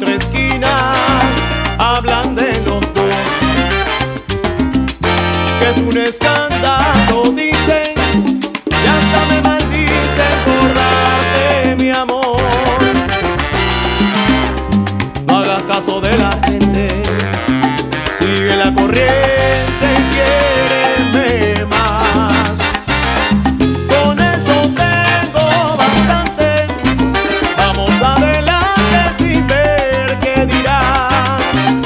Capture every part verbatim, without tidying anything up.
cuatro esquinas hablan de los dos, que es un escándalo, dicen, y hasta me maldicen por darte mi amor. No hagas caso de la gente, sigue la corriente y quiéreme más. Con eso tengo bastante, vamos adelante sin ver qué dirán.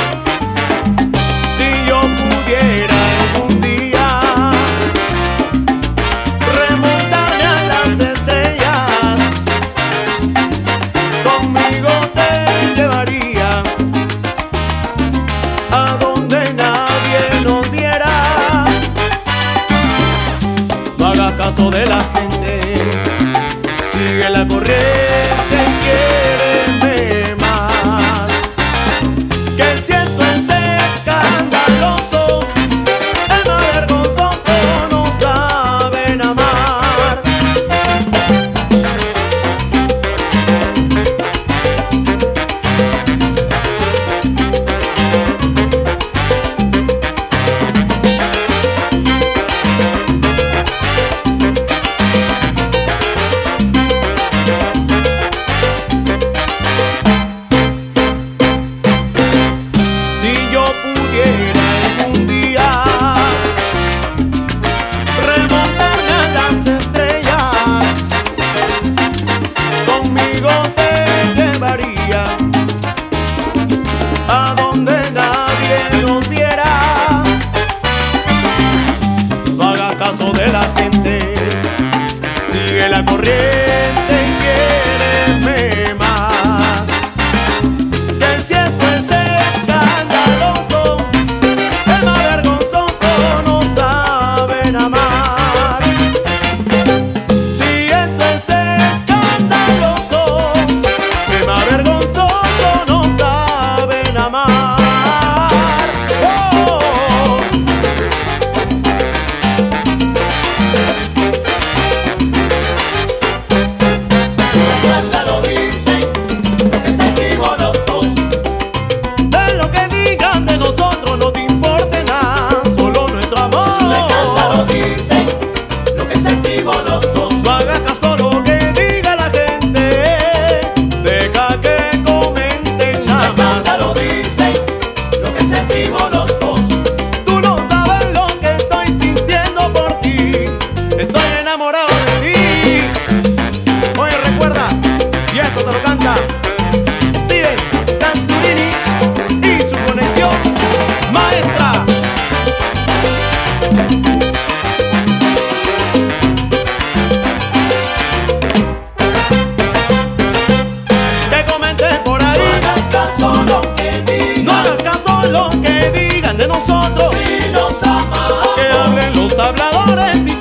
Si yo pudiera algún día remontarme a las estrellas, conmigo te llevaría a donde nadie nos viera. No hagas caso de la gente, sigue la corriente y quiéreme más. Que si esto es escandaloso, es más vergonzoso, no saben amar. Si yo pudiera algún día remontarme a las estrellas, conmigo te llevaría a donde nadie nos viera. No hagas caso de la gente, sigue la corriente y quiéreme más. Que si esto es escandaloso, es más vergonzoso, no saben amar. Si esto es escandaloso, es más vergonzoso, no saben amar. Oh. Escándalo dicen, lo que sentimos los dos. De lo que digan de nosotros no te importe nada, solo nuestro amor. Es un escándalo dicen, lo que sentimos los dos. No hagas caso lo que diga la gente, deja que comenten Es un nada más. escándalo dicen, lo que sentimos los dos. Tú no sabes lo que estoy sintiendo por ti, estoy enamorado de ti. Oye, recuerda, y esto te lo canta Steven Canturini y su conexión maestra. Que comenten por ahí, No hagas caso lo que no digan, hagas caso lo que digan de nosotros, si nos amamos. que hablen los habladores y